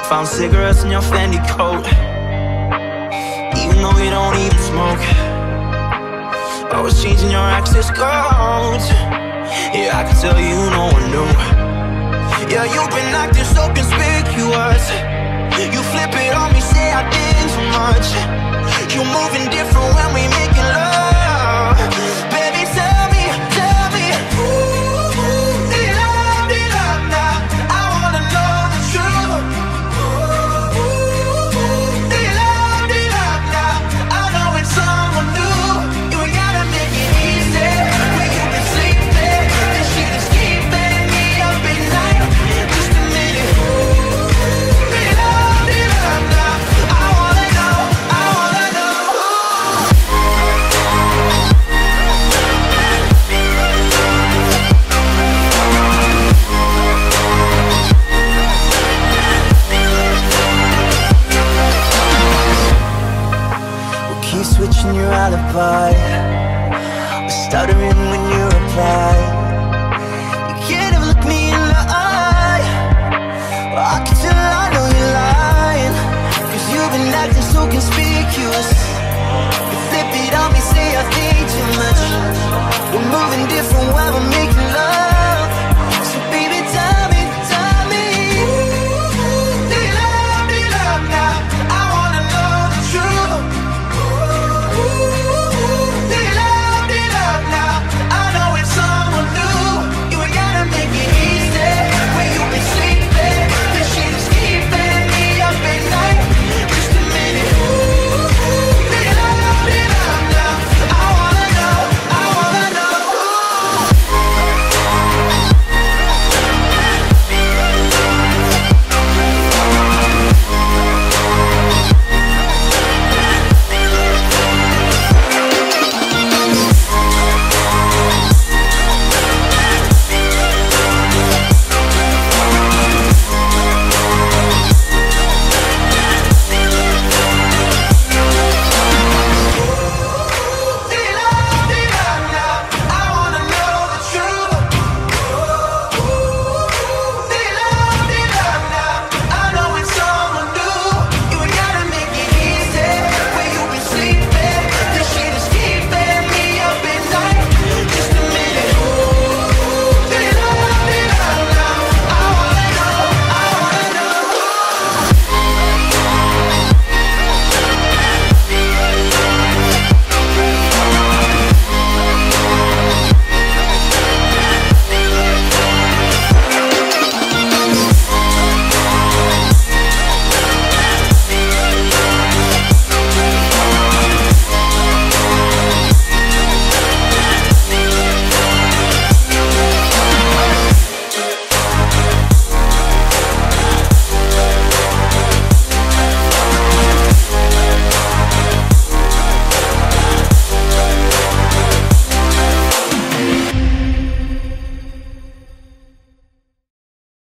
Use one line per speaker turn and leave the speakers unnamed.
Found cigarettes in your Fendi coat, even though you don't even smoke. Always changing your access codes. Yeah, I can tell you no one knew. Yeah, you've been acting so conspicuous. You flip it on me, say I did too much. You moving different when we making love. Baby, tell me, ooh, did I now? I wanna know the truth. Ooh, did I now? I know it's someone new. You ain't gotta make it easy. When you been sleeping, this shit is keeping me up at night. Just a minute. Ooh, did I now? I wanna know, I wanna know. We'll keep switching your alibi. We're stuttering when you reply.